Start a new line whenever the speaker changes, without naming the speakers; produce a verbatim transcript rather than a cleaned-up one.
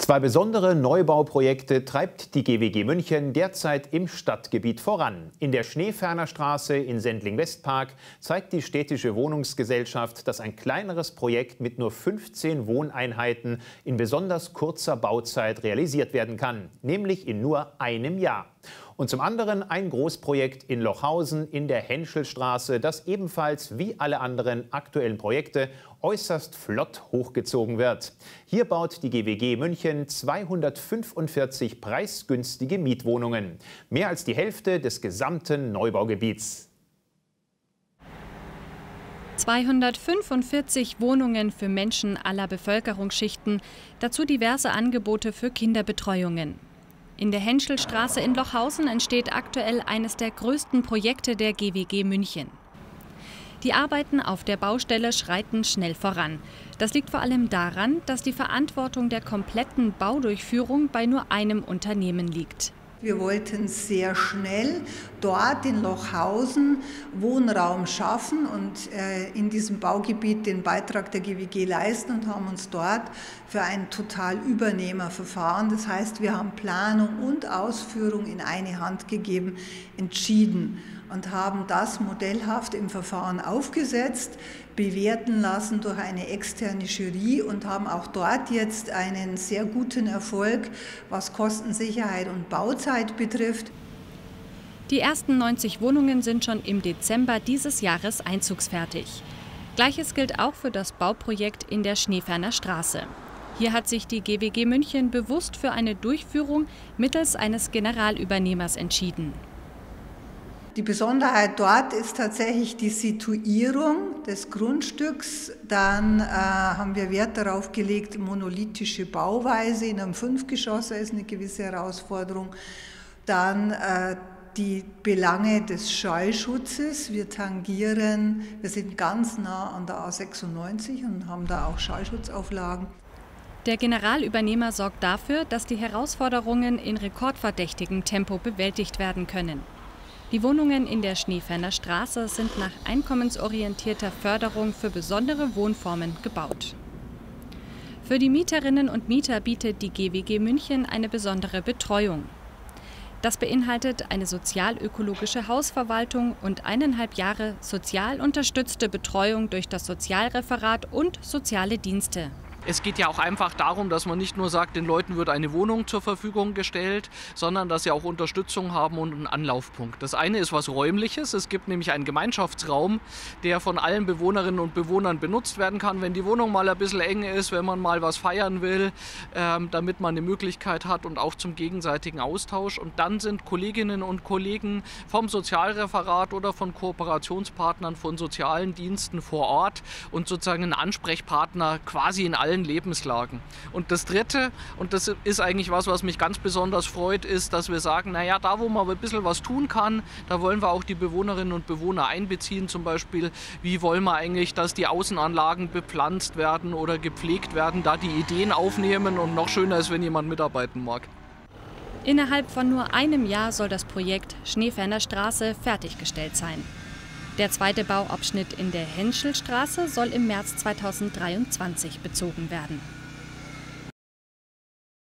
Zwei besondere Neubauprojekte treibt die G W G München derzeit im Stadtgebiet voran. In der Schneefernerstraße in Sendling-Westpark zeigt die städtische Wohnungsgesellschaft, dass ein kleineres Projekt mit nur fünfzehn Wohneinheiten in besonders kurzer Bauzeit realisiert werden kann, nämlich in nur einem Jahr. Und zum anderen ein Großprojekt in Lochhausen in der Henschelstraße, das ebenfalls wie alle anderen aktuellen Projekte äußerst flott hochgezogen wird. Hier baut die G W G München zweihundertfünfundvierzig preisgünstige Mietwohnungen, mehr als die Hälfte des gesamten Neubaugebiets.
zweihundertfünfundvierzig Wohnungen für Menschen aller Bevölkerungsschichten, dazu diverse Angebote für Kinderbetreuungen. In der Henschelstraße in Lochhausen entsteht aktuell eines der größten Projekte der G W G München. Die Arbeiten auf der Baustelle schreiten schnell voran. Das liegt vor allem daran, dass die Verantwortung der kompletten Baudurchführung bei nur einem Unternehmen liegt.
Wir wollten sehr schnell dort in Lochhausen Wohnraum schaffen und äh, in diesem Baugebiet den Beitrag der G W G leisten und haben uns dort für ein Totalübernehmerverfahren, das heißt, wir haben Planung und Ausführung in eine Hand gegeben, entschieden und haben das modellhaft im Verfahren aufgesetzt, bewerten lassen durch eine externe Jury und haben auch dort jetzt einen sehr guten Erfolg, was Kostensicherheit und Bauzeit betrifft.
Die ersten neunzig Wohnungen sind schon im Dezember dieses Jahres einzugsfertig. Gleiches gilt auch für das Bauprojekt in der Schneefernerstraße. Hier hat sich die G W G München bewusst für eine Durchführung mittels eines Generalübernehmers entschieden.
Die Besonderheit dort ist tatsächlich die Situierung des Grundstücks. Dann äh, haben wir Wert darauf gelegt, monolithische Bauweise in einem Fünfgeschosser ist eine gewisse Herausforderung. Dann äh, die Belange des Schallschutzes. Wir tangieren, wir sind ganz nah an der A sechsundneunzig und haben da auch Schallschutzauflagen.
Der Generalübernehmer sorgt dafür, dass die Herausforderungen in rekordverdächtigem Tempo bewältigt werden können. Die Wohnungen in der Schneefernerstraße sind nach einkommensorientierter Förderung für besondere Wohnformen gebaut. Für die Mieterinnen und Mieter bietet die G W G München eine besondere Betreuung. Das beinhaltet eine sozialökologische Hausverwaltung und eineinhalb Jahre sozial unterstützte Betreuung durch das Sozialreferat und soziale Dienste.
Es geht ja auch einfach darum, dass man nicht nur sagt, den Leuten wird eine Wohnung zur Verfügung gestellt, sondern dass sie auch Unterstützung haben und einen Anlaufpunkt. Das eine ist was Räumliches. Es gibt nämlich einen Gemeinschaftsraum, der von allen Bewohnerinnen und Bewohnern benutzt werden kann, wenn die Wohnung mal ein bisschen eng ist, wenn man mal was feiern will, ähm, damit man eine Möglichkeit hat und auch zum gegenseitigen Austausch. Und dann sind Kolleginnen und Kollegen vom Sozialreferat oder von Kooperationspartnern von sozialen Diensten vor Ort und sozusagen ein Ansprechpartner quasi in allen Lebenslagen. Und das Dritte, und das ist eigentlich was, was mich ganz besonders freut, ist, dass wir sagen, naja, da wo man ein bisschen was tun kann, da wollen wir auch die Bewohnerinnen und Bewohner einbeziehen. Zum Beispiel, wie wollen wir eigentlich, dass die Außenanlagen bepflanzt werden oder gepflegt werden, da die Ideen aufnehmen und noch schöner ist, wenn jemand mitarbeiten mag.
Innerhalb von nur einem Jahr soll das Projekt Schneefernerstraße fertiggestellt sein. Der zweite Bauabschnitt in der Henschelstraße soll im März zweitausenddreiundzwanzig bezogen werden.